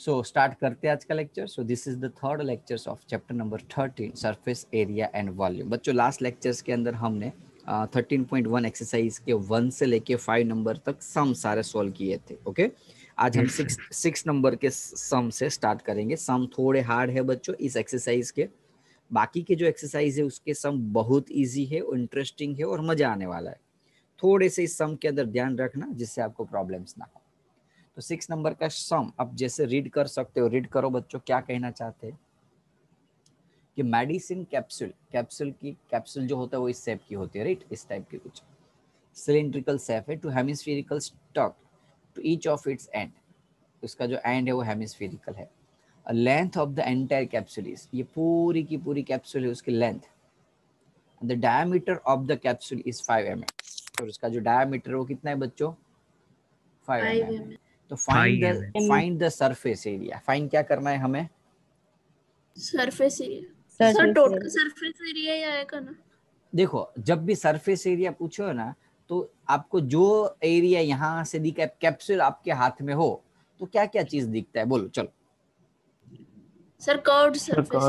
So start करते हैं आज का lecture. So this is the third lectures of chapter number 13 surface area and volume. बच्चों last lectures के अंदर हमने 13.1 एक्सरसाइज के 1 से लेके 5 नंबर तक सम सारे सॉल्व किए थे। ओके आज हम 6 नंबर के सम से स्टार्ट करेंगे। सम थोड़े हार्ड है बच्चों इस एक्सरसाइज के, बाकी के जो एक्सरसाइज है उसके सम बहुत इजी है, इंटरेस्टिंग है और मजा आने वाला है। थोड़े से इस सम के अंदर ध्यान रखना जिससे आपको प्रॉब्लम्स ना हो। तो 6 नंबर का सम आप जैसे रीड कर सकते हो, रीड करो बच्चों। क्या कहना चाहते हैं कि मेडिसिन कैप्सूल, कैप्सूल जो होता है वो इस शेप की होती है, राइट, इस टाइप की कुछ सिलिंड्रिकल शेप है, two hemispherical stuck to each of its end. उसका जो एंड है वो हेमिस्फेरिकल है। Length of the entire capsule is, ये पूरी की पूरी कैप्सूल है उसकी length. The diameter of the capsule is 5 mm। तो उसका जो डायमीटर वो कितना है बच्चों, 5 mm। तो find the surface area. Find क्या करना है हमें, surface area. Sir total surface area ही आएगा ना। देखो जब भी सरफेस एरिया पूछो ना तो आपको जो एरिया यहाँ से दिखा, कैप्सूल आपके हाथ में हो तो क्या क्या चीज दिखता है, बोलो चलो। सर कर्व्ड सरफेस,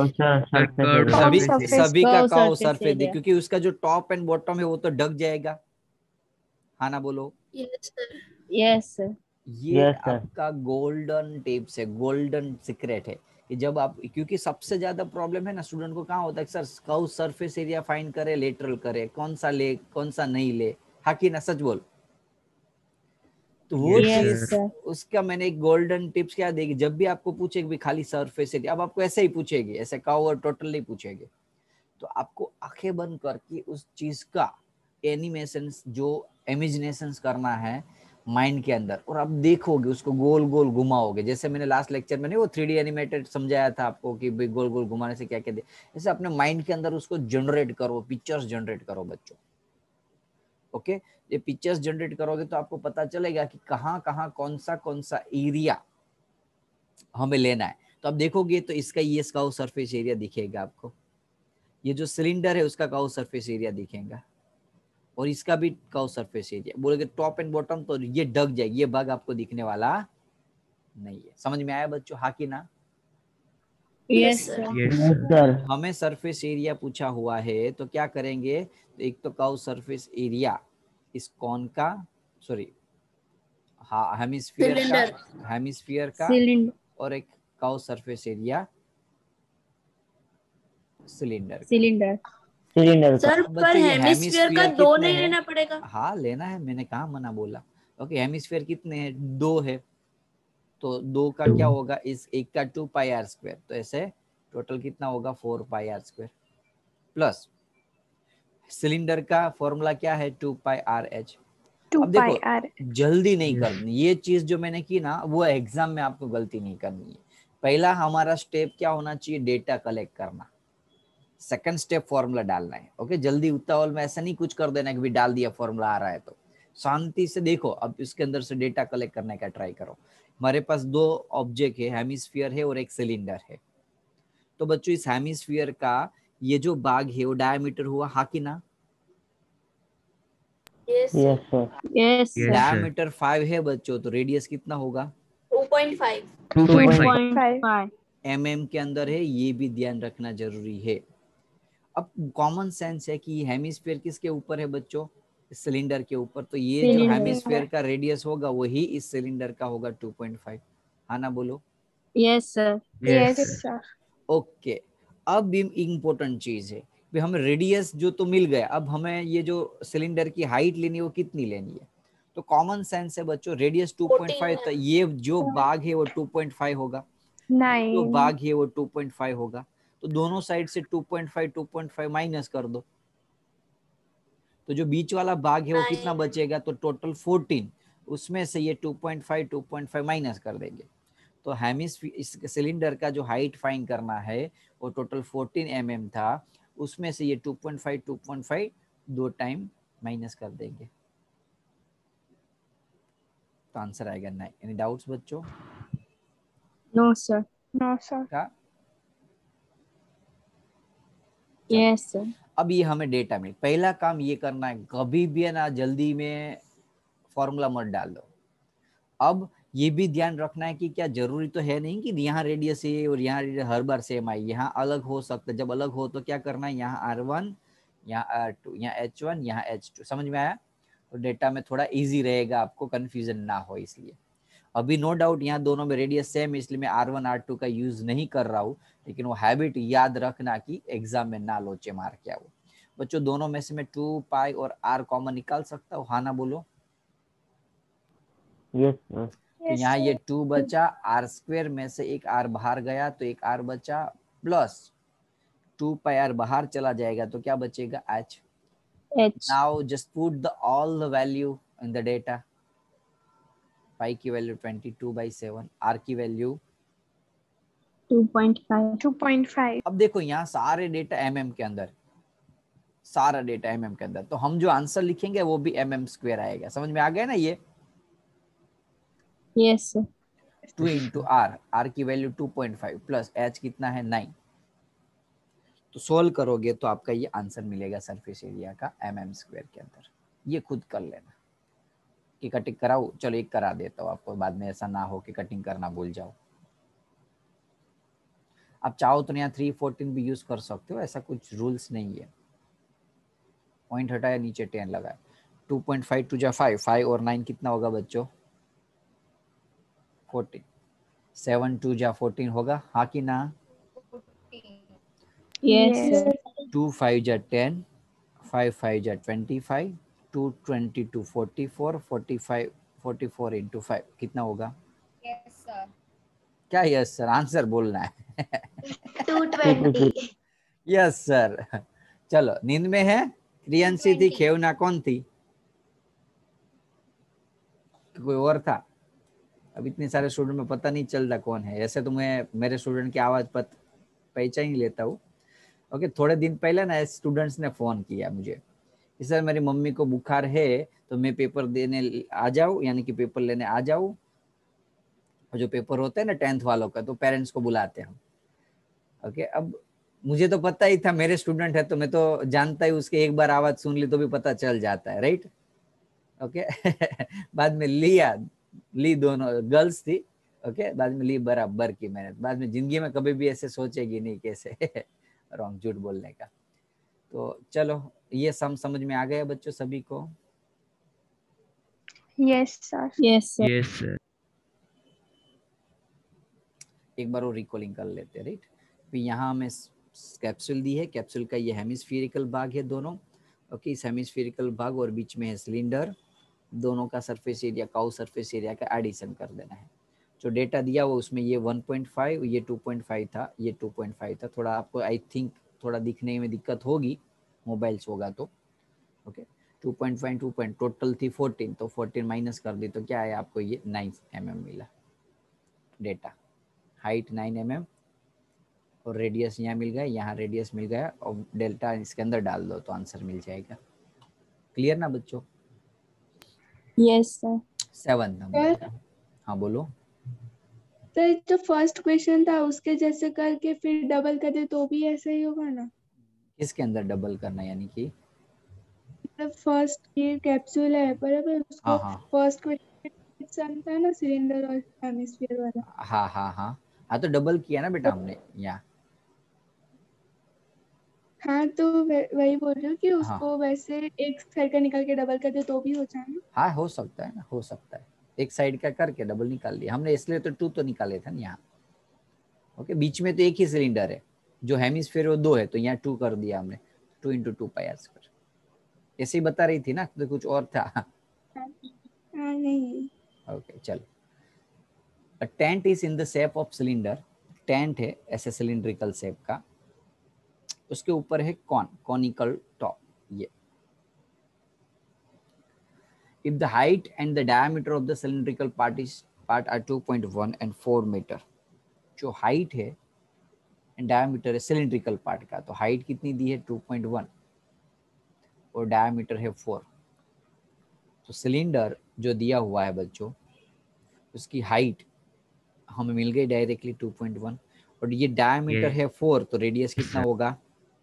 सभी का कर्व सरफेस, क्योंकि उसका जो टॉप एंड बॉटम है वो तो ढक जाएगा। हाँ ना बोलो। Yes sir. ये आपका गोल्डन टिप्स है, गोल्डन सीक्रेट है कि जब आप, क्योंकि सबसे ज्यादा प्रॉब्लम है ना स्टूडेंट को कहाँ होता है, sir curve surface area find करे, लेटरल करे, कौन सा ले कौन सा नहीं ले। हाँ कि ना, सच बोल। तो वो चीज उसका मैंने एक गोल्डन टिप्स क्या देगी, जब भी आपको पूछेगी भी खाली सरफेस एरिया, अब आपको ऐसे ही पूछेगी, ऐसे कर्व और टोटल नहीं पूछेगी, तो आपको आंखें बंद करके उस चीज का एनिमेशन जो इमेजिनेशन करना है माइंड के अंदर, और आप देखोगे उसको गोल गोल घुमाओगे। जैसे मैंने लास्ट लेक्चर में नहीं वो 3D एनिमेटेड समझाया था आपको कि भाई गोल गोल घुमाने से क्या क्या दे, ऐसे अपने माइंड के अंदर उसको जनरेट करो, पिक्चर्स जनरेट करो बच्चों। ओके ये पिक्चर्स जनरेट करोगे तो आपको पता चलेगा कि कहाँ कहाँ कौन सा एरिया हमें लेना है। तो आप देखोगे तो इसका ये कर्व सरफेस एरिया दिखेगा आपको, ये जो सिलेंडर है उसका कर्व सरफेस एरिया दिखेगा, और इसका भी कर्व सरफेस एरिया। बोलोगे टॉप एंड बॉटम तो ये ढक जाएगी, ये भाग आपको दिखने वाला नहीं है। समझ में आया बच्चों, हाँ कि ना? Yes sir. हमें सरफेस एरिया पूछा हुआ है तो क्या करेंगे, तो एक तो कर्व सरफेस एरिया इस कॉन का, सॉरी हाँ हेमिस्फीयर का और एक curve surface area cylinder sir पर हेमिस्फीयर का 2 नहीं लेना पड़ेगा। हाँ लेना है, मैंने कहा मना बोला। ओके हेमिस्फीयर कितने हैं, 2 है, तो 2 का क्या होगा, इस एक का 2 पाई आर स्क्वायर, तो ऐसे टोटल कितना होगा 4 pi R square, plus cylinder का फॉर्मूला क्या है 2 पाई आर एच। अब देखो जल्दी नहीं करनी ये चीज जो मैंने की ना, वो एग्जाम में आपको गलती नहीं करनी है। पहला हमारा स्टेप क्या होना चाहिए, डेटा कलेक्ट करना। सेकंड स्टेप फॉर्मूला डालना है। ओके जल्दी उतावल में ऐसा नहीं कुछ कर देना कि भी डाल दिया फॉर्मूला आ रहा है, तो शांति से देखो। अब इसके अंदर से डेटा कलेक्ट करने का ट्राई करो। हमारे पास 2 ऑब्जेक्ट है, हेमिस्फीयर है और एक सिलेंडर है। तो बच्चों इस हेमिस्फीयर का ये जो भाग है वो डायमीटर हुआ, हाँ कि ना? यस डायमीटर 5 है बच्चों, तो रेडियस कितना होगा 2.5 mm के अंदर है, ये भी ध्यान रखना जरूरी है। अब कॉमन सेंस है कि हेमिस्फीयर किसके ऊपर है बच्चों, सिलेंडर के ऊपर, तो ये जो हेमिस्फीयर का रेडियस होगा वही इस सिलेंडर का होगा 2.5। हाँ ना बोलो। Yes sir. ओके अब इम्पोर्टेंट चीज है भी, हमें रेडियस जो तो मिल गया, अब हमें ये जो सिलेंडर की हाइट लेनी है वो कितनी लेनी है। तो कॉमन सेंस है बच्चों, रेडियस 2.5, तो ये जो भाग है वो 2.5 होगा, जो भाग है वो 2.5 होगा, तो दोनों साइड से 2.5 माइनस कर दो, तो जो बीच वाला भाग है वो कितना बचेगा, तो टोटल 14, उसमें से ये 2.5 माइनस कर देंगे। तो हेमिस्फीयर इस सिलेंडर का जो हाइट फाइंड करना है वो टोटल 14 mm था, उसमें से ये 2.5 2 टाइम माइनस कर देंगे, तो आंसर आएगा 9। एनी डाउट्स बच्चों? No sir. का यस सर। अब ये हमें डेटा मिल, पहला काम ये करना है, कभी भी है ना जल्दी में फॉर्मूला मत डाल दो। अब ये भी ध्यान रखना है कि क्या जरूरी तो है नहीं कि यहाँ रेडियस है और यहाँ रेडियस हर बार सेम आए, यहाँ अलग हो सकता है। जब अलग हो तो क्या करना है, यहाँ R1, यहाँ R2, यहाँ H1, यहाँ H2। समझ में आया? तो डेटा में थोड़ा इजी रहेगा, आपको कंफ्यूजन ना हो इसलिए। अभी नो डाउट यहाँ दोनों में रेडियस सेम है, इसलिए मैं R1 R2 का यूज नहीं कर रहा हूँ, लेकिन वो हैबिट याद रखना कि एग्जाम में ना लोचे मार के आओ। बच्चों दोनों में से मैं 2 पाई और R कॉमन निकाल सकता हूँ? हाँ ना बोलो। यस तो यहाँ ये 2 बचा, R स्क्वायर में से एक R बाहर गया तो एक R बचा, प्लस 2 पाई R बाहर चला जाएगा तो क्या बचेगा, H। Now just put the all the value in the data. Pi की वैल्यू 22/7, R की वैल्यू 2.5। अब देखो यहाँ सारे डेटा mm के अंदर, सारा डेटा mm के अंदर, तो हम जो आंसर लिखेंगे वो भी mm स्क्वायर आएगा। समझ में आ गया ना ये? Yes sir. 2 इंटू R की वैल्यू 2.5 प्लस H कितना है 9। तो सोल्व करोगे तो आपका ये आंसर मिलेगा सरफेस एरिया का mm स्क्वायर के अंदर। ये खुद कर लेना कि कटिंग कराओ। चलो एक करा देता हूँ आपको, बाद में ऐसा ना हो कि कटिंग करना भूल जाओ। आप चाहो तो यहाँ 314 भी यूज कर सकते हो, ऐसा कुछ रूल्स नहीं है। पॉइंट हटाया, नीचे 10 लगाया। 2.5 टू जा 5, 5 और 9 कितना होगा बच्चों, 14। 7 टू जा 14 होगा, हाँ कि ना? Yes sir. 2 5 जा 10, 5 5 जा 25, 2 22 44, 45 44 इंटू 5 कितना होगा? Yes sir. क्या यस सर? आंसर बोलना है। 220। Yes sir. चलो नींद में है, क्रियांशी थी, खेवना कौन थी, कोई और था? अब इतने सारे स्टूडेंट में पता नहीं चलता कौन है। ऐसे तो मैं मेरे स्टूडेंट की आवाज पहचान ही लेता हूँ। ओके, थोड़े दिन पहले ना स्टूडेंट्स ने फोन किया मुझे, सर मेरी मम्मी को बुखार है तो मैं पेपर देने आ जाऊँ, यानी कि पेपर लेने आ जाऊँ। जो पेपर होता है ना 10th वालों का, तो पेरेंट्स को बुलाते हैं हम। ओके, अब मुझे तो पता ही था मेरे स्टूडेंट है तो मैं तो जानता ही, उसके एक बार आवाज सुन ली तो भी पता चल जाता है, राइट? ओके। बाद में ली दोनों गर्ल्स थी। ओके, बाद में ली बराबर की मेहनत। बाद में जिंदगी में कभी भी ऐसे सोचेगी नहीं कैसे रॉन्ग झूठ बोलने का। तो चलो ये समझ में आ गया बच्चों सभी को? Yes sir. Yes sir. Yes sir. एक बार वो रिकॉलिंग कर लेते हैं, राइट? फिर यहाँ हमें कैप्सूल दी है, कैप्सूल का ये हेमिस्फेरिकल भाग है दोनों। ओके, इस हेमिस्फेरिकल भाग और बीच में है सिलेंडर, दोनों का surface area, curve surface area का एडिशन कर देना है। जो डेटा दिया वो उसमें ये 1.5, ये 2.5 था, ये 2.5 था। थोड़ा आपको आई थिंक थोड़ा दिखने में दिक्कत होगी, मोबाइल्स होगा तो। ओके, 2.5 टोटल थी 14, तो 14 माइनस कर दी तो क्या है आपको, ये 9 mm मिला डेटा। हाइट 9 mm और रेडियस यहाँ मिल गया, यहाँ रेडियस मिल गया, और डेल्टा इसके अंदर डाल दो तो आंसर मिल जाएगा। क्लियर ना बच्चों? Yes sir. 7 नंबर। हाँ बोलो। तो जो फर्स्ट क्वेश्चन था उसके जैसे करके फिर डबल कर दे तो भी ऐसा ही होगा ना? किसके अंदर डबल करना, यानी कि फर्स्ट ये कैप्सूल है बराबर, उसको हाँ फर्स्ट क्वेश्चन था ना सिलेंडर और हेमिस्फीयर वाला। हाँ हाँ हाँ हाँ, तो डबल किया ना बेटा हमने यहाँ। हाँ तो वही बोल रही हूँ कि हाँ उसको वैसे एक साइड का निकाल के डबल कर दे तो भी हो जाए ना? हाँ, हो सकता है ना, हो सकता है। एक साइड का करके डबल निकाल लिया हमने, इसलिए तो 2 तो निकाले थे ना यहाँ। ओके, बीच में तो एक ही सिलेंडर है, जो हेमिस्फीयर वो 2 है, तो यहाँ 2 कर दिया हमने, 2 × 2 पाई r²। ऐसे ही बता रही थी ना, तो कुछ और था? हाँ नहीं। ओके चलो। A tent is in the shape of cylinder, tent है ऐसे सिलिंड्रिकल शेप का, उसके ऊपर है कॉनिकल टॉप। ये if the height and the diameter of the cylindrical part are 2.1 and 4 metre, जो हाइट है एंड डायमीटर है सिलिंड्रिकल पार्ट का, तो हाइट कितनी दी है 2.1 और डायमीटर है 4। तो सिलेंडर जो दिया हुआ है बच्चों, उसकी हाइट हमें मिल गई डायरेक्टली 2.1, और ये डायमीटर है 4, तो रेडियस कितना होगा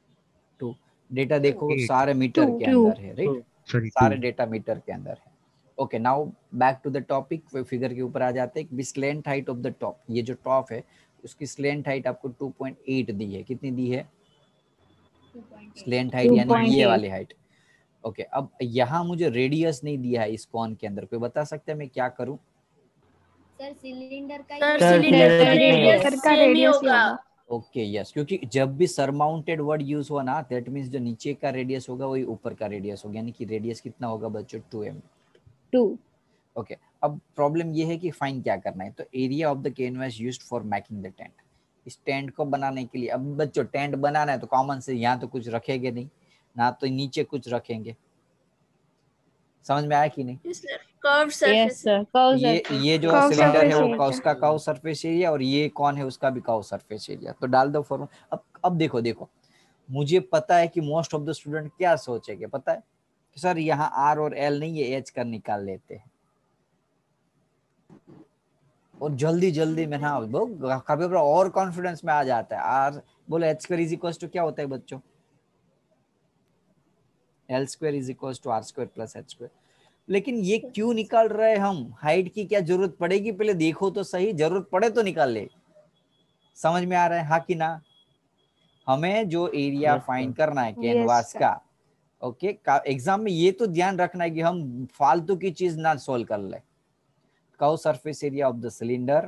2। डेटा देखो सारे मीटर के अंदर है, राइट? सारे डेटा मीटर के अंदर है। Okay, now back to the topic, figure के ऊपर आ जाते हैं। Slant height of the top, ये जो टॉप है उसकी स्लैंट हाइट आपको 2.8 दी है। कितनी दी है? 2.8 स्लैंट हाइट यानी ये 2.8 वाली हाइट। ओके, अब यहाँ मुझे रेडियस नहीं दिया है इस कॉन के अंदर, कोई बता सकता है मैं क्या करूं? सर सिलेंडर का सर ही सिलेंडर का रेडियस रेडियस सेम ही होगा। ओके यस, क्योंकि जब भी सरमाउंटेड वर्ड यूज हुआ ना, दैट मींस जो नीचे का रेडियस होगा वही ऊपर का रेडियस होगा, यानी कि रेडियस कितना होगा बच्चों? 2m। 2। ओके, अब प्रॉब्लम ये है कि फाइन क्या करना है। तो area of the canvas used for making the tent, इस टेंट को बनाने के लिए। अब बच्चों टेंट बनाना है तो कॉमन से यहाँ तो कुछ रखेंगे नहीं ना, तो नीचे कुछ रखेंगे। समझ में आया कि नहीं? Curve yes surface sir, curve surface, ये जो कर्व सिलेंडर है सरफेस वो एरिया। उसका कर्व सरफेस एरिया, और ये कौन है उसका भी कर्व सरफेस एरिया। तो डाल दो फॉर्मूला। अब देखो मुझे पता है कि मोस्ट ऑफ द स्टूडेंट क्या सोचेंगे, पता है कि सर यहाँ आर और एल नहीं है, एच कर निकाल लेते हैं। और जल्दी में ना कभी और कॉन्फिडेंस में आ जाता है। आर बोलो h square is equal to क्या होता है बच्चों? L square is equal to r square plus h square. लेकिन ये क्यों निकाल रहे हैं हम? हाइट की क्या जरूरत पड़ेगी? पहले देखो तो सही, जरूरत पड़े तो निकाल ले। समझ में आ रहा है हाँ कि ना? हमें जो एरिया फाइंड करना है कैनवास का, ओके, एग्जाम में ये तो ध्यान रखना है कि हम फालतू की चीज ना सोल्व कर ले। Curve surface area of the cylinder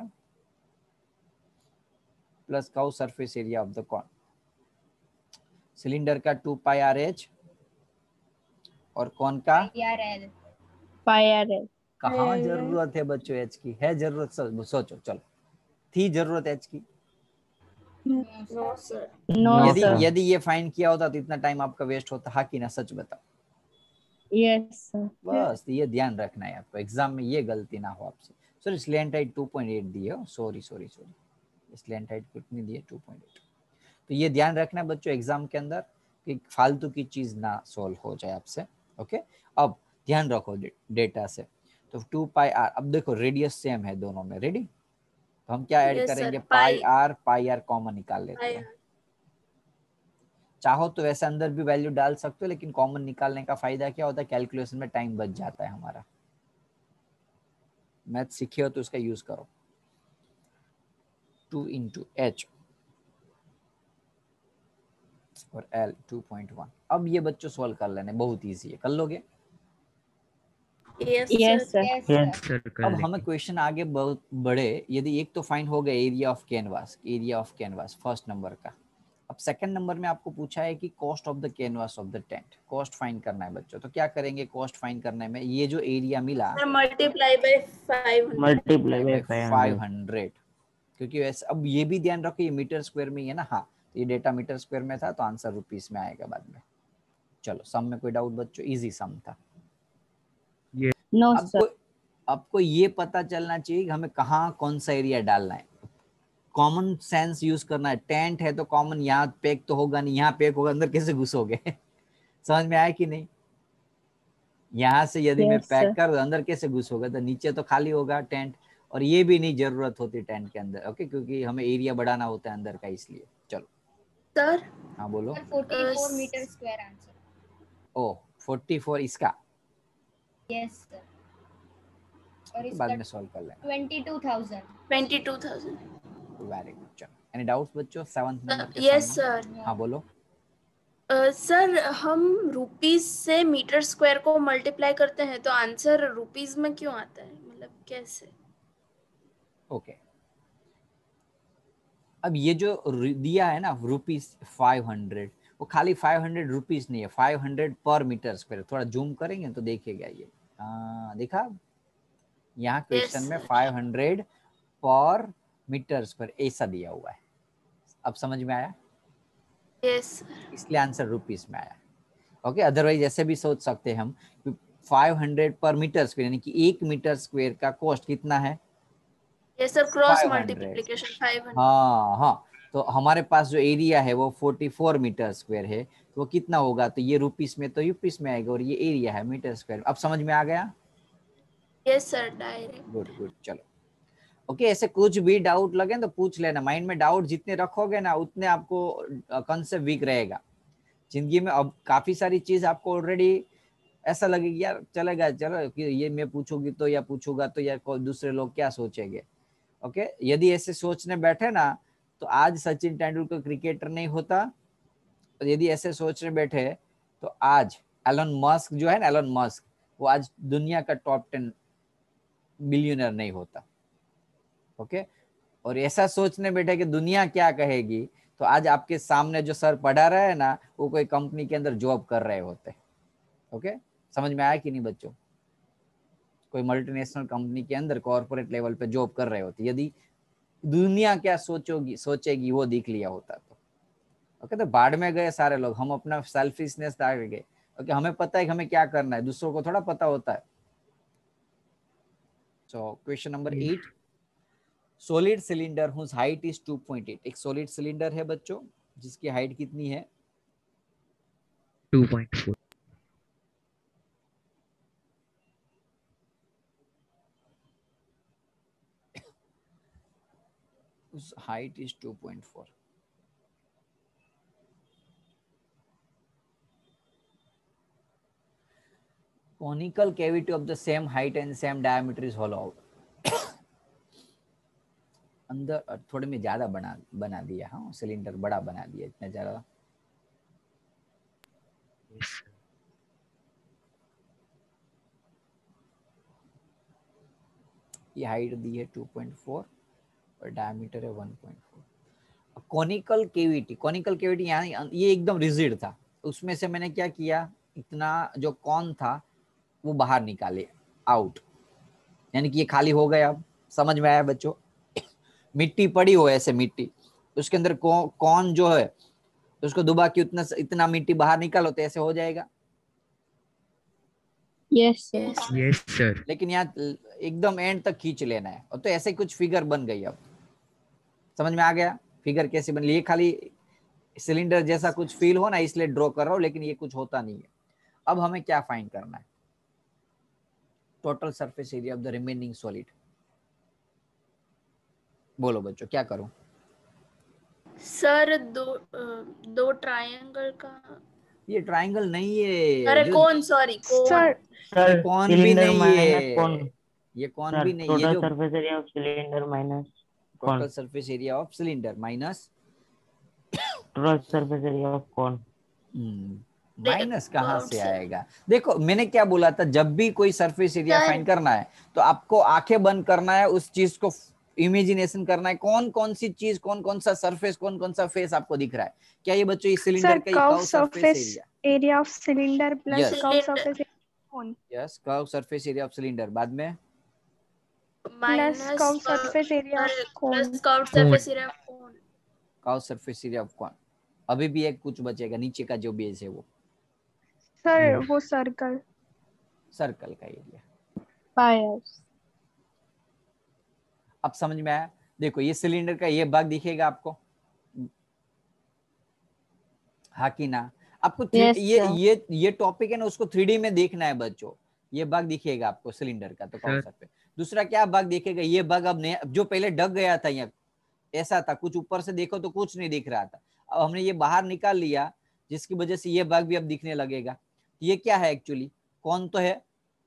plus curve surface area of the cone. Cylinder का 2πr(h) और कौन का IRL पाई कहाँ जरूरत है बच्चों एच की? है जरूरत? सोचो चलो, थी जरूरत एच की? No sir. नो यदि सर। यदि ये फाइंड किया होता तो इतना टाइम आपका वेस्ट होता, हाँ कि ना? सच बताओ। Yes sir. बस ये ध्यान रखना है आपको, एग्जाम में ये गलती ना हो आपसे। सर स्लैंट हाइट 2.8 दी है, सॉरी स्लैंट हाइट कितनी दी है? 2.8। तो ये ध्यान रखना है बच्चों एग्जाम के अंदर कि फालतू की चीज ना सोल्व हो जाए आपसे। ओके, अब ध्यान रखो डेटा से। तो 2πr, अब देखो रेडियस सेम है दोनों में, रेडी? तो हम क्या ऐड यस करेंगे? सर, पाई आर कॉमन निकाल लेते हैं। चाहो तो वैसे अंदर भी वैल्यू डाल सकते हो, लेकिन कॉमन निकालने का फायदा क्या होता है? कैलकुलेशन में टाइम बच जाता है हमारा। मैथ सीखे हो तो उसका यूज करो। 2 into h और l 2.1। अब ये बच्चों सॉल्व कर लेने, बहुत इजी है, कर लोगे? Yes yes sir. सर। अब हमें क्वेश्चन आगे बहुत बड़े। यदि एक तो फाइंड हो गया area of canvas first number का। अब सेकंड नंबर में आपको पूछा है कि cost of the canvas of the tent, cost find करना है बच्चों। तो क्या करेंगे कॉस्ट फाइंड करने में? ये जो एरिया मिला मल्टीप्लाई बाय 500, क्योंकि वैसे अब ये भी ध्यान रखो ये मीटर स्क्वायर में ही है ना। हाँ, तो ये डेटा मीटर स्क्वायर में था तो आंसर रुपीस में आएगा बाद में। चलो, सम में कोई डाउट बच्चों? इजी सम था। No sir. आपको ये पता चलना चाहिए कि हमें कहाँ कौन सा एरिया डालना है। कॉमन सेंस यूज करना है। टेंट है तो कॉमन यहाँ पैक तो होगा नहीं, यहाँ पैक होगा, अंदर कैसे घुसोगे? समझ में आया कि नहीं? यहाँ से यदि मैं यस पैक सर। कर अंदर कैसे घुसोगे? तो नीचे तो खाली होगा टेंट, और ये भी नहीं जरूरत होती टेंट के अंदर। ओके, क्योंकि हमें एरिया बढ़ाना होता है अंदर का, इसलिए। चलो सर। हाँ बोलो। 44 मीटर स्क्वायर आंसर। ओ 44 इसका? Yes sir. और तो बाद इसका में सॉल्व कर लेना। 22,000। Very good. चलो, एनी डाउट्स बच्चों 7th नंबर के यस सम में? सर। हाँ बोलो। सर हम रुपीस से मीटर स्क्वायर को मल्टीप्लाई करते हैं तो आंसर रुपीस में क्यों आता है, मतलब कैसे? ओके, अब ये जो दिया है ना रुपीस 500, वो खाली 500 रुपीस नहीं है, 500 पर मीटर स्क्वायर। थोड़ा जूम करेंगे तो देखेगा ये। देखा यहाँ क्वेश्चन में 500 पर मीटर स्क्वायर ऐसा दिया हुआ है। अब समझ में आया? यस। इसलिए आंसर रुपीस में आया। ओके, अदरवाइज ऐसे भी सोच सकते हैं हम 500 पर मीटर स्क्वायर, यानी कि 1 मीटर स्क्वायर का कॉस्ट कितना है? Yes sir, cross 500। मल्टीप्लिकेशन 500। हाँ, तो हमारे पास जो एरिया है वो 44 मीटर स्क्वायर है, तो वो कितना होगा? तो ये रुपीस में तो यूपीस में आएगा, और ये एरिया है मीटर स्क्वायर। अब समझ में आ गया? Yes sir, direct. गुड। चलो ओके, ऐसे कुछ भी डाउट लगे तो पूछ लेना। माइंड में डाउट जितने रखोगे ना उतने आपको कंसेप्ट वीक रहेगा जिंदगी में। अब काफी सारी चीज आपको ऑलरेडी ऐसा लगेगा यार चलेगा, चलो कि ये मैं पूछूंगी तो या पूछूंगा तो यार कोई दूसरे लोग क्या सोचेंगे। ओके, यदि ऐसे सोचने बैठे ना तो आज सचिन तेंदुलकर क्रिकेटर नहीं होता, और यदि ऐसे सोचने बैठे तो आज एलन मस्क जो है ना, एलन मस्क, वो आज दुनिया का टॉप 10 बिलियनर नहीं होता। ओके, और ऐसा सोचने बैठे कि दुनिया क्या कहेगी, तो आज आपके सामने जो सर पढ़ा रहे हैं ना, वो कोई कंपनी के अंदर जॉब कर रहे होते। ओके, समझ में आया कि नहीं बच्चों? कोई मल्टीनेशनल कंपनी के अंदर कॉर्पोरेट लेवल पे जॉब कर रहे होते, यदि दुनिया क्या सोचेगी वो देख लिया होता तो। ओके, तो बाढ़ में गए सारे लोग, हम अपना सेल्फिशनेस आ गए। ओके, हमें पता है कि हमें क्या करना है, दूसरों को थोड़ा पता होता है। So question number 8, solid cylinder whose height is 2.8। एक सॉलिड सिलेंडर है बच्चों जिसकी हाइट कितनी है? 2.4। उस height is 2.4। conical cavity of the same height and same diameter is hollowed। अंदर थोड़े में ज्यादा बना दिया, हाँ सिलेंडर बड़ा बना दिया, इतना ज्यादा। ये हाइट दी है 2.4 और डायमीटर है 1.4। कॉनिकल केविटी, कॉनिकल केविटी यहाँ ये एकदम रिजिड था, उसमें से मैंने क्या किया, इतना जो कॉन था वो बाहर निकाले आउट, यानी कि ये खाली हो गया। अब समझ में आया बच्चों? मिट्टी पड़ी हो ऐसे, मिट्टी उसके अंदर कौन जो है उसको दुबा के इतना मिट्टी बाहर निकालो तो ऐसे हो जाएगा। Yes sir. लेकिन यहाँ एकदम एंड तक खींच लेना है, और तो ऐसे कुछ फिगर बन गई। अब समझ में आ गया फिगर कैसे बन? ये खाली सिलेंडर जैसा कुछ फील हो ना, इसलिए ड्रॉ कर रहा हूं, लेकिन ये कुछ होता नहीं है। अब हमें क्या फाइंड करना है? Total surface area of the remaining solid. बोलो बच्चों क्या करूं? सर दो ट्रायंगल का, ये ट्रायंगल नहीं है, अरे जो कौन, सॉरी कौन। ये कौन भी सिलेंडर नहीं माइनस है, कौन। ये कौन सर भी नहीं, ये टोटल जो surface area of cylinder minus total cone. Surface area of cylinder minus total surface area of cone. Minus कहाँ कर्व से से। आएगा? देखो मैंने क्या बोला था, जब भी कोई सरफेस एरिया सर। फाइंड करना है तो आपको आंखें बंद करना है, उस चीज को इमेजिनेशन करना है, कौन कौन सी चीज, कौन कौन सा सरफेस, कौन कौन सा फेस आपको दिख रहा है। क्या ये बच्चों इस सिलेंडर का ये curve surface area? Area of cylinder plus Yes. Curve cylinder surface cone yes, curve surface area of cylinder. बाद में minus curve surface area of cone. Plus curve surface area cone. Curve surface area of cone. अभी भी एक कुछ बचेगा नीचे का जो बेस है वो सर वो सर्कल सर्कल का एरिया। पायर्स। अब समझ में आया? देखो ये सिलेंडर का ये भाग दिखेगा आपको, हाँ कि ना? आपको Yes, ये टॉपिक है ना, उसको 3D में देखना है बच्चों। ये भाग दिखेगा आपको सिलेंडर का, तो कर्व सरफेस। दूसरा क्या भाग दिखेगा? ये भाग अब नया, जो पहले ढक गया था, यहाँ ऐसा था कुछ, ऊपर से देखो तो कुछ नहीं दिख रहा था, अब हमने ये बाहर निकाल लिया, जिसकी वजह से ये भाग भी अब दिखने लगेगा। ये क्या है एक्चुअली? कौन तो है,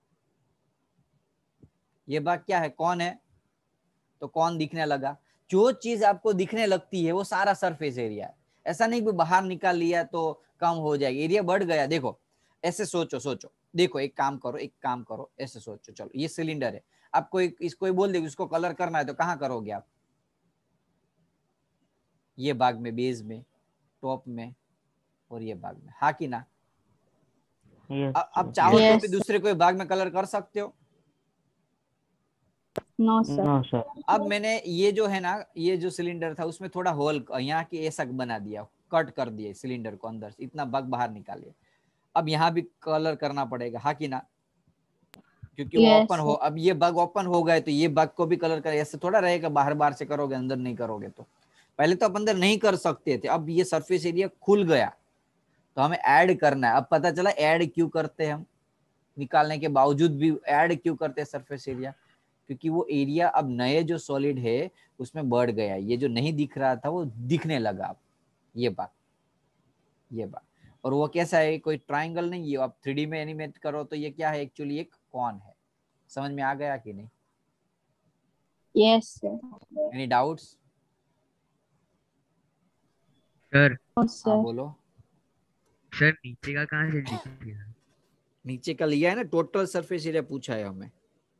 ये भाग क्या है? कौन है, तो कौन दिखने लगा। जो चीज आपको दिखने लगती है वो सारा सरफेस एरिया है। ऐसा नहीं कि बाहर निकाल लिया तो कम हो जाएगी, एरिया बढ़ गया। देखो ऐसे सोचो, देखो एक काम करो, ऐसे सोचो, चलो ये सिलेंडर है, आपको इसको बोल दे इसको कलर करना है तो कहाँ करोगे आप? ये भाग में, बेस में, टॉप में और ये भाग में, हाँ कि ना? अब चाहो तो भी दूसरे कोई भाग में कलर कर सकते हो। No sir. अब मैंने ये जो है ना, ये जो सिलेंडर था उसमें थोड़ा होल यहाँ की ऐसा बना दिया, कट कर दिया सिलेंडर को अंदर से, इतना भाग बाहर निकालिए। अब यहाँ भी कलर करना पड़ेगा, हाँ कि ना? क्योंकि वो ओपन हो, अब ये भाग ओपन हो गए तो ये भाग को भी कलर कर। ऐसे थोड़ा रहेगा बाहर बाहर से करोगे, अंदर नहीं करोगे तो। पहले तो आप अंदर नहीं कर सकते थे, अब ये सरफेस एरिया खुल गया तो हमें ऐड करना है। अब पता चला ऐड क्यों करते हैं हम, निकालने के बावजूद भी ऐड क्यों करते हैं सरफेस एरिया, क्योंकि वो एरिया अब नए जो सॉलिड है उसमें बढ़ गया, ये जो नहीं दिख रहा था वो दिखने लगा। अब ये बात और वो कैसा है, कोई ट्राइंगल नहीं है, आप 3D में एनिमेट करो तो ये क्या है, एक्चुअली एक कॉन है। समझ में आ गया कि नहीं? Yes sir. Any doubts? Sir हाँ सर बोलो। सर नीचे का कहाँ से दिखेगा? नीचे का लिया है ना, टोटल सरफेस एरिया पूछा है हमें।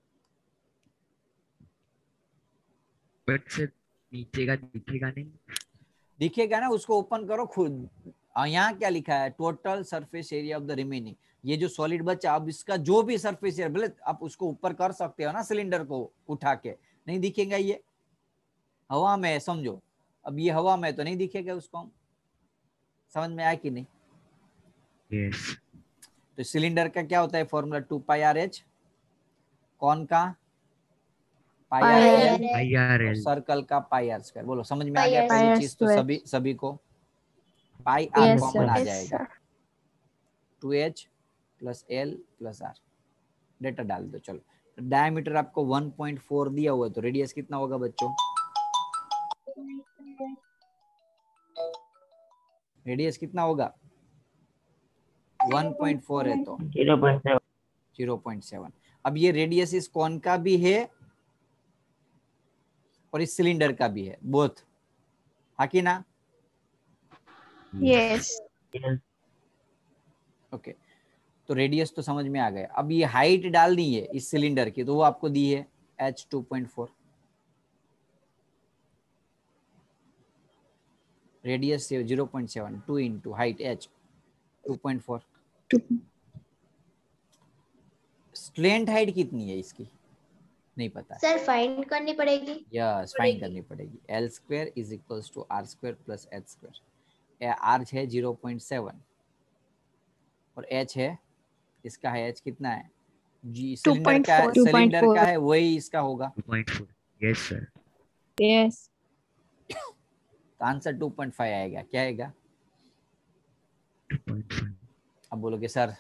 बट सर नीचे का दिखेगा नहीं। दिखेगा ना, उसको ओपन करो खुद। यहाँ क्या लिखा है, total surface area of the remaining. ये जो सॉलिड बचा, अब इसका जो भी सरफेस एरिया, भले आप उसको ऊपर कर सकते हो ना सिलेंडर को उठा के, नहीं दिखेगा ये, हवा में है समझो। अब ये हवा में तो नहीं दिखेगा उसको हम। समझ में आया कि नहीं? यस। तो सिलेंडर का क्या होता है फॉर्मूला, 2πr/h, कौन का πr/l, और IRL। सर्कल का πr²। बोलो समझ में आ गया Pi r पहली square। चीज तो सभी को पाई आर यस कॉमन आ सर। जाएगा, 2h + l + r। डेटा डाल दो। चलो डायमीटर आपको 1.4 दिया हुआ है, तो रेडियस कितना होगा बच्चों? रेडियस कितना होगा? 1.4 है तो 0.7। 0.7। अब ये रेडियस इस कॉन का भी है और इस सिलेंडर का भी है, बोथ, हाँ कि ना? यस ओके, तो रेडियस तो समझ में आ गया। अब ये हाइट डालनी है इस सिलेंडर की, तो वो आपको दी है h 2.4। Radius 0.7, 2 into height h 2.4। Slant height कितनी है इसकी नहीं पता है? सर फाइंड करनी पड़ेगी। यस, फाइंड करनी पड़ेगी। l² = r² + h²। r है 0.7 और h है, इसका है h कितना है जी, सिलेंडर का है, 2.4। सिलेंडर का है, वही इसका होगा। 2.4। Yes sir. यस तो आंसर 2.5 आएगा। क्या आएगा? 2.5। अब बोलोगे सर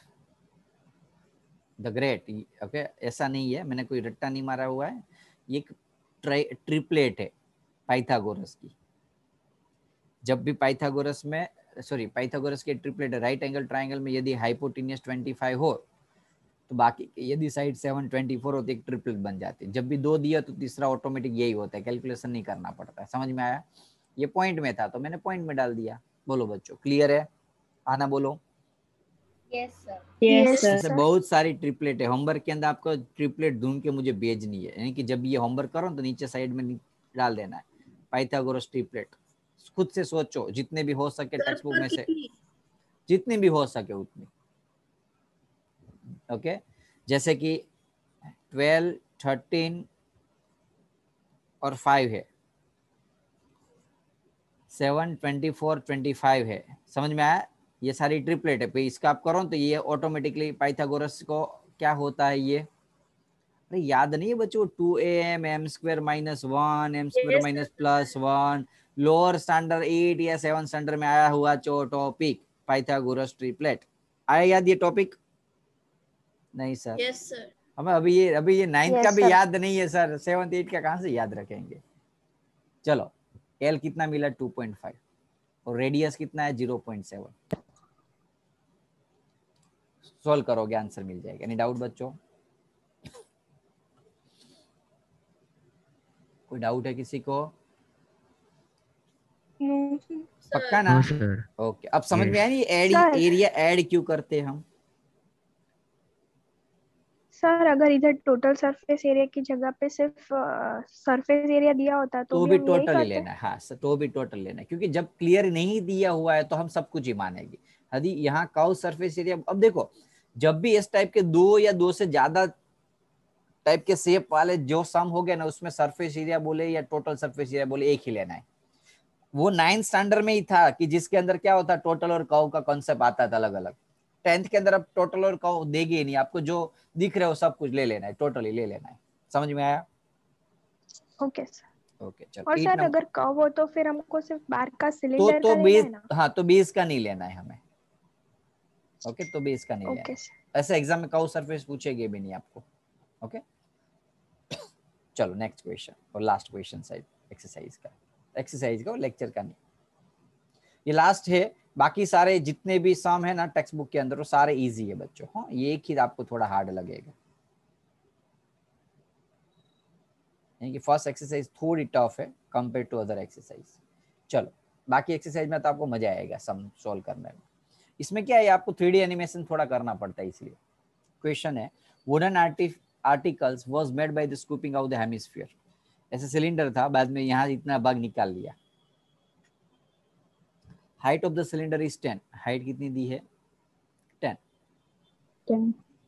द ग्रेट, ओके ऐसा नहीं है, मैंने कोई रट्टा नहीं मारा हुआ है। ये एक ट्रिपलेट है पाइथागोरस की। जब भी पाइथागोरस में, सॉरी पाइथागोरस के ट्रिपलेट है, राइट एंगल ट्राइंगल में यदि हाइपोटेन्यूस 25 हो तो बाकी यदि साइड 7 24 हो तो एक ट्रिपलेट बन जाती है। जब भी 2 दिया तो तीसरा ऑटोमेटिक यही होता है, कैलकुलेशन नहीं करना पड़ता है। समझ में आया? ये पॉइंट में था तो मैंने पॉइंट में डाल दिया। बोलो बच्चों, क्लियर है? आना बोलो। Yes sir. यस ऐसे सर। बहुत सारी ट्रिपलेट है। होमवर्क के अंदर आपको ट्रिपलेट ढूंढ के मुझे भेजनी है, यानी कि जब ये होमवर्क करो तो नीचे साइड में डाल देना है पाइथागोरस ट्रिपलेट। खुद से सोचो, जितने भी हो सके टेक्स्ट बुक में से, जितनी भी हो सके उतनी। ओके, जैसे कि 12, 13 और 5 है, 7, 24, 25 है। समझ में आया? ये सारी ट्रिपलेट है। पे इसका आप करो तो ये ऑटोमेटिकली पाइथागोरस को क्या होता है ये, अरे याद नहीं है बच्चों, 2am m² - 1 m² +1, lower standard 8 या 7 स्टैंडर्ड में आया हुआ टॉपिक पाइथागोरस ट्रिपलेट। आया याद ये टॉपिक? नहीं सर। Yes sir. हमें अभी ये 9th का Yes, भी sir. याद नहीं है सर, 7th 8 का कहाँ से याद रखेंगे। चलो एल कितना मिला 2.5 और रेडियस कितना है 0.7। सॉल्व करोगे आंसर मिल जाएगा। एनी डाउट बच्चों? कोई डाउट है किसी को? नो पक्का ना? No sir. ओके, अब समझ में Yes. आया नहीं ऐड Sir. एरिया ऐड क्यों करते हैं हम? सर अगर इधर टोटल सरफेस एरिया की जगह पे सिर्फ सरफेस एरिया दिया होता तो तो भी भी हम यही टोटल ही करते। लेना है। हाँ, तो भी टोटल लेना है, क्योंकि जब क्लियर नहीं दिया हुआ है तो हम सब कुछ ही मानेंगे। यदि यहाँ कर्व सरफेस एरिया, अब देखो जब भी इस टाइप के 2 या 2 से ज्यादा टाइप के शेप वाले जो सम हो गए ना, उसमें सरफेस एरिया बोले या टोटल सरफेस एरिया बोले एक ही लेना है। वो 9th स्टैंडर्ड में ही था कि जिसके अंदर क्या होता, टोटल और कर्व का कॉन्सेप्ट आता था अलग अलग। 10th के अंदर अब टोटल और कर्व देगी ही नहीं, आपको जो दिख रहे हो सब कुछ ले लेना है, टोटली ले लेना है। समझ में आया? Okay sir. ओके चलो। और 8 सर नंबर अगर कर्व हो तो फिर हमको सिर्फ बार का सिलेंडर तो का लेना बेस, है ना? हाँ तो बेस का नहीं लेना है हमें। ओके, तो बेस का नहीं लेना ओके है। सर। ऐसे एग्जाम में कर्व सरफेस पूछेगे भी नहीं आपको। ओके चलो नेक्स्ट क्वेश्चन और लास्ट क्वेश्चन साइड एक्सरसाइज का और लेक्चर का नहीं। ये लास्ट है बाकी सारे जितने भी सम है ना टेक्स्ट बुक के अंदर वो सारे इजी है बच्चों। हाँ, ये एक ही आपको थोड़ा हार्ड लगेगा, यानी कि फर्स्ट एक्सरसाइज थोड़ी टफ है कंपेयर टू अदर एक्सरसाइज। चलो बाकी एक्सरसाइज में तो आपको मजा आएगा सम सॉल्व करने में। इसमें क्या है, आपको 3D एनिमेशन थोड़ा करना पड़ता है। इसलिए क्वेश्चन है wooden articles was made by the scooping of the hemisphere. ऐसे सिलेंडर था, बाद में यहाँ इतना भाग निकाल लिया। Height of the cylinder is 10। हाइट कितनी दी है? 10। 10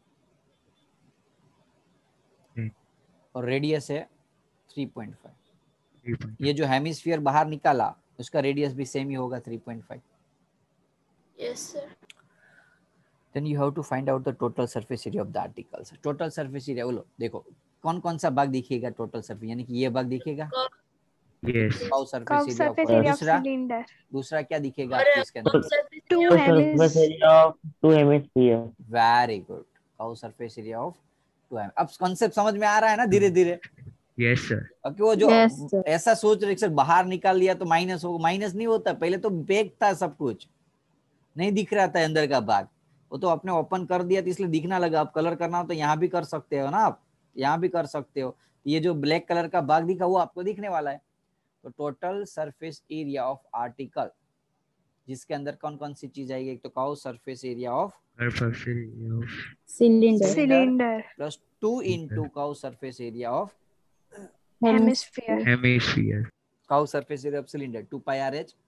और रेडियस है 3.5। 3.5 ये जो हेमिस्फीयर बाहर निकाला उसका रेडियस भी सेम ही होगा 3.5। Yes sir. Then you have to find out the total surface area of the articles. Total surface area बोलो, देखो कौन कौन सा भाग दिखेगा टोटल सरफेस, यानी कि ये भाग दिखेगा yes curve surface curve area. Surface area of दूसरा सिलेंडर दूसरा क्या दिखेगा और आपको इसके अंदर? Two surface area of 2 hemisphere. Very good, curve surface area of 2 अब कॉन्सेप्ट समझ में आ रहा है ना धीरे धीरे? yes sir क्योंकि वो जो Yes, sir. ऐसा सोच रहे सर बाहर निकाल लिया तो माइनस होगा, माइनस नहीं होता। पहले तो बेक था, सब कुछ नहीं दिख रहा था अंदर का भाग, वो तो आपने ओपन कर दिया तो इसलिए दिखना लगा। अब कलर करना हो तो यहाँ भी कर सकते हो ना, आप यहाँ भी कर सकते हो। ये जो ब्लैक कलर का भाग दिखा वो आपको दिखने वाला है। तो total surface area of article, जिसके अंदर कौन कौन सी चीज आएगी? एक तो curve surface area of surface area of cylinder cylinder plus 2 into curve surface area of hemisphere hemisphere curve surface area of cylinder 2 pi r h,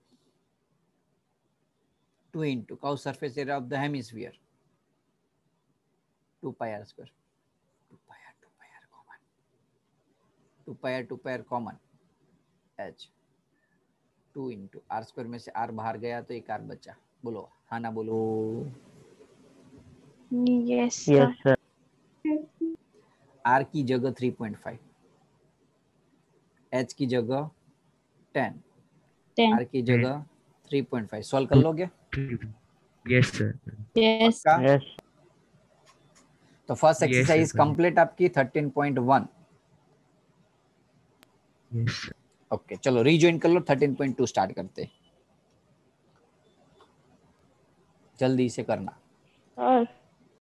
2 into curve surface area of the hemisphere 2 pi r square, 2 pi r common, 2 pi r common h, 2 into r square में से r बाहर गया तो एक r बचा। बोलो हाँ ना बोलो? Yes Yes, sir. r की जगह 3.5, h की जगह 10, 10 r की जगह 3.5। सॉल्व कर लोगे? yes sir yes पक्का? Yes. तो first Yes, exercise sir. Complete आपकी 13.1। yes sir ओके चलो रीजॉइन कर लो, 13.2 स्टार्ट करते हैं। जल्दी से करना। और